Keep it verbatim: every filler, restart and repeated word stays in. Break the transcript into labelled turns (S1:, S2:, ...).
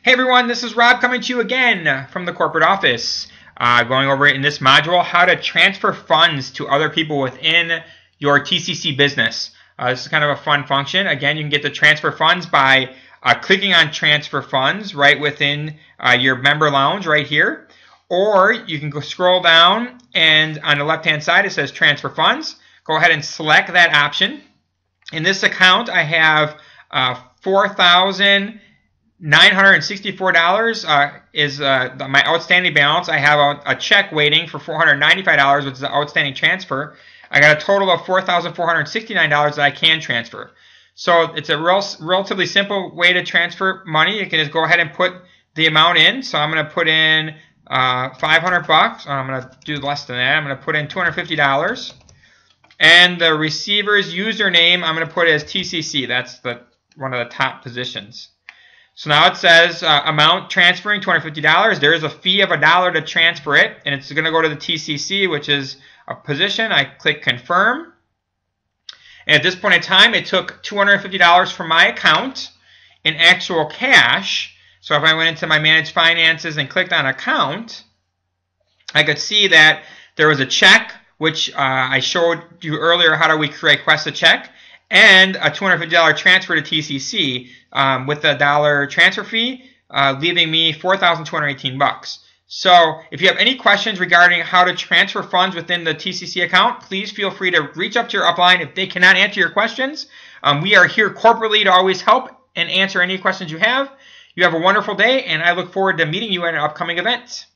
S1: Hey everyone, this is Rob coming to you again from the corporate office. Uh, going over in this module how to transfer funds to other people within your T C C business. Uh, this is kind of a fun function. Again, you can get the transfer funds by uh, clicking on transfer funds right within uh, your member lounge right here. Or you can go scroll down and on the left hand side it says transfer funds. Go ahead and select that option. In this account I have uh, four thousand nine hundred sixty-four dollars uh, is uh, my outstanding balance. I have a, a check waiting for four hundred ninety-five dollars, which is the outstanding transfer. I got a total of four thousand four hundred sixty-nine dollars that I can transfer. So it's a real, relatively simple way to transfer money. You can just go ahead and put the amount in. So I'm going to put in uh, five hundred bucks. I'm going to do less than that. I'm going to put in two hundred fifty dollars. And the receiver's username I'm going to put as T C C. That's the one of the top positions. So now it says uh, amount transferring two hundred fifty dollars. There is a fee of a dollar to transfer it, and it's going to go to the T C C, which is a position. I click confirm. And at this point in time, it took two hundred fifty dollars from my account in actual cash. So if I went into my managed finances and clicked on account, I could see that there was a check, which uh, I showed you earlier how do we request a check, and a two hundred fifty dollars transfer to T C C um, with a dollar transfer fee, uh, leaving me four thousand two hundred eighteen bucks. So if you have any questions regarding how to transfer funds within the T C C account, please feel free to reach up to your upline if they cannot answer your questions. Um, we are here corporately to always help and answer any questions you have. You have a wonderful day, and I look forward to meeting you at an upcoming event.